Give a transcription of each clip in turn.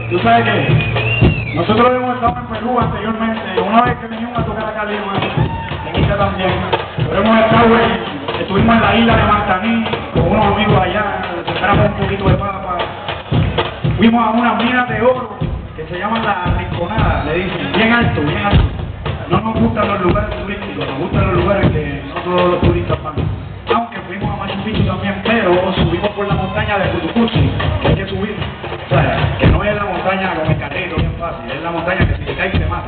tú sabes que nosotros hemos estado en Perú anteriormente, una vez que venimos a tocar acá Lima, en Ica también, pero hemos estado estuvimos en la isla de Mantaní con unos amigos allá, sembramos un poquito de papa, fuimos a unas minas de oro que se llaman la Rinconada, le dicen, bien alto, bien alto. No nos gustan los lugares turísticos, nos gustan los lugares que no todos los turistas van. Aunque fuimos a Machu Picchu también, pero subimos por la montaña de Cutucuchi, que hay que subir. O sea, que no es la montaña con el carrito bien fácil, es la montaña que si te cae te mata.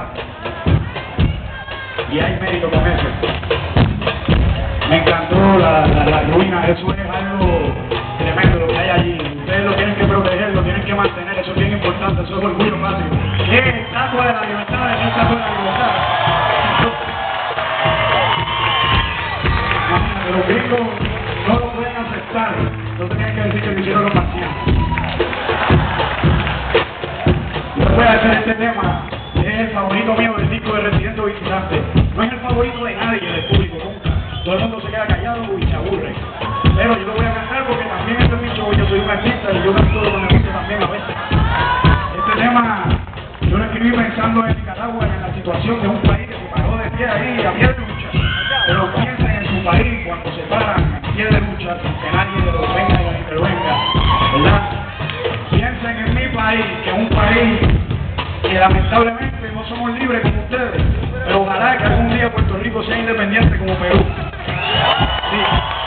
Y hay mérito con eso. Me encantó la ruina, eso es algo tremendo lo que hay allí. Ustedes lo tienen que proteger, lo tienen que mantener, eso es bien importante, eso es orgullo básico. Es estatua de la libertad, es estatua de la libertad. Imagínate, los gringos no lo pueden aceptar, no tenían que decir que lo hicieron los marcianos. Yo voy a hacer este tema, es el favorito mío del disco de Residente Visitante. No es el favorito de nadie del público nunca. Todo el mundo se queda callado y se aburre. Pero yo lo voy a cantar porque también este es mi show, yo soy un artista y yo canto lo que me gusta también a veces. Este tema yo lo escribí pensando en Nicaragua y en la situación de un país que se paró de pie ahí a pie de lucha. Pero piensen en su país cuando se paran a pie de lucha sin que nadie los venga y los intervenga, ¿verdad? Piensen en mi país, que es un país que lamentablemente no somos libres como ustedes, pero ojalá que algún día Puerto Rico sea independiente como Perú. Sí.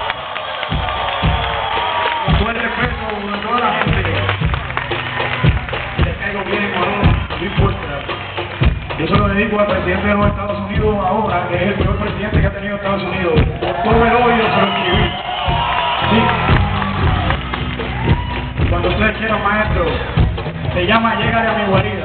Con todo el respeto de toda la gente, les caigo bien o no importa. Yo se lo dedico al presidente de los Estados Unidos ahora, que es el peor presidente que ha tenido Estados Unidos. Por todo el odio se lo escribí. Sí. Cuando ustedes quieran, maestro, se llama Llegale a mi guarida.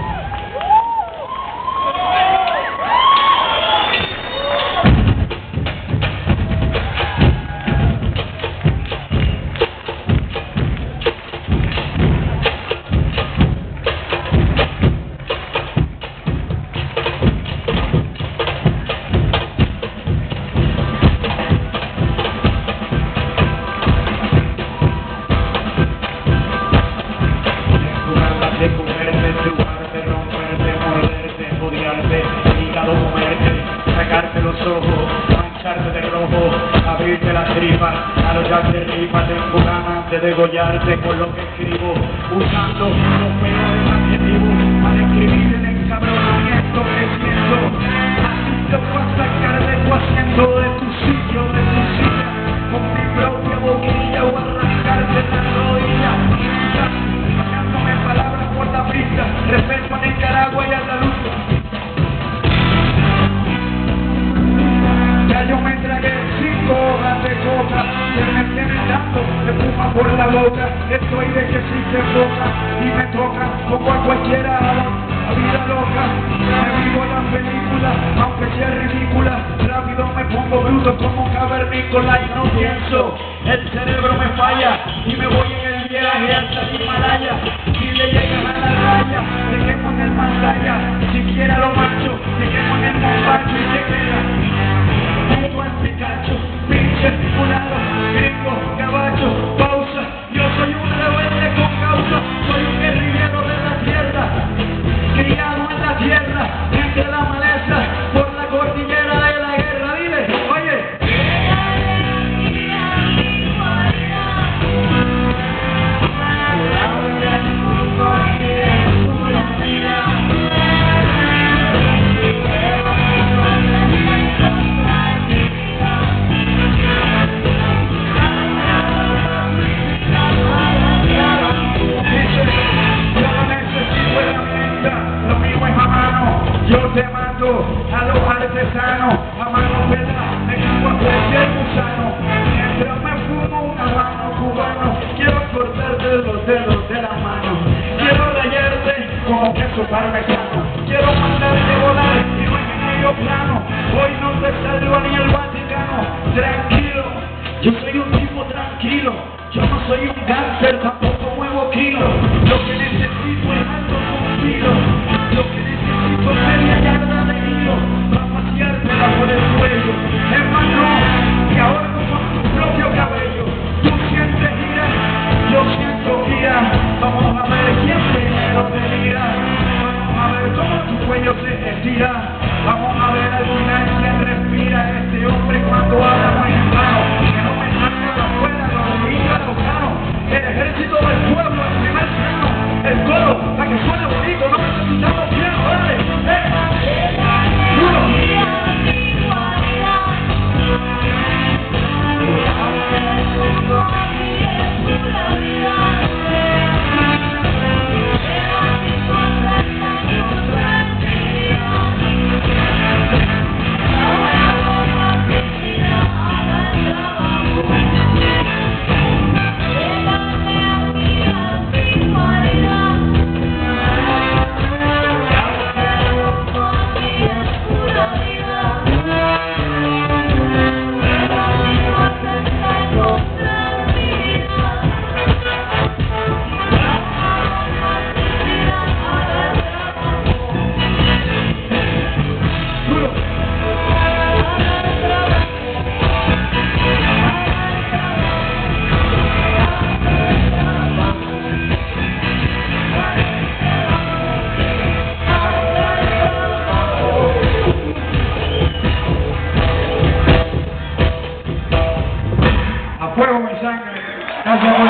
Sacarte los ojos, mancharte de rojo, abrirte la tripa, arrollarte ripa, tengo ganas de degollarte con lo que escribo, usando los peores adjetivos para escribir el encabronamiento que siento. Así te voy a sacar de tu asiento, de tu sitio, de tu silla, con mi propia boquilla o arrancarte la rodilla. Sacándome palabras por la pista, respeto a Nicaragua y a la lucha. Yo me tragué 5 horas de coca, se me tiene tanto, se fuma por la boca, estoy de que si se boca y me toca, como a cualquiera la vida loca, me vivo la película, aunque sea ridícula, rápido me pongo bruto como cavernícola y no pienso, el cerebro me falla y me voy en el viaje hasta el Himalaya, si le llegan a la raya, te quemo en el Masaya, siquiera lo macho, te quemo en el Mombacho y te queda. Pikachu, pinche fulano, gringo, caballo, pausa. Yo soy un rebelde con causa, soy un guerrillero de la tierra, criado en la tierra, entre la maleza, por la cordillera de la guerra. Dile, oye. Yo te mando a los artesanos, a mano pela, me cago a cualquier gusano. Mientras me fumo un habano cubano, quiero cortarte los dedos de la mano. Quiero rayarte como queso parmesano. Quiero mandarte volar y no en medio plano. Hoy no te salva ni el Vaticano. Tranquilo, yo soy un tipo tranquilo. Yo no soy un cáncer, tampoco muevo kilos. Lo que necesito es algo contigo. Lo que necesito es media yarda de hilo para paseártela por el cuello. Hermano, y ahora con tu propio cabello. Tú sientes ira, yo siento ira. Vamos a ver quién primero te felicidad. Vamos a ver al final quién respira este hombre cuando habla muy claro. Que no me salga de afuera, lo diga los canos. El ejército del pueblo, el primer plano. El coro, para que suene bonito, no necesitamos piano, dale. Fuego mi sangre. Gracias.